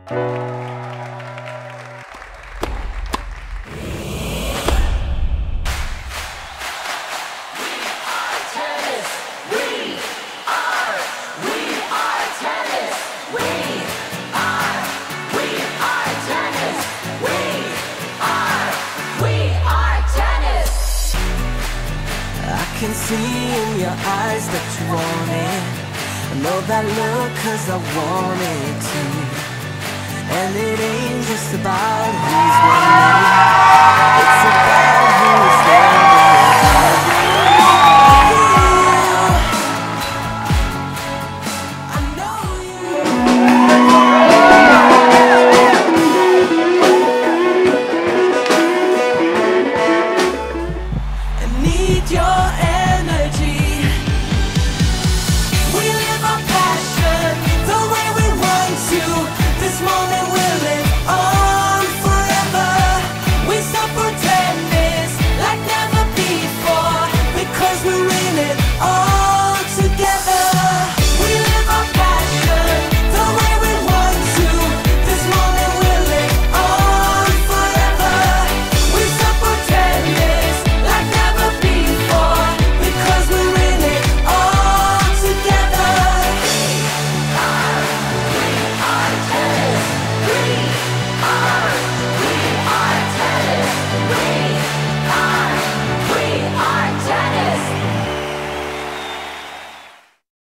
I can see in your eyes that you want it. I know that look 'cause I want it too. And it ain't just about who's winning, it's about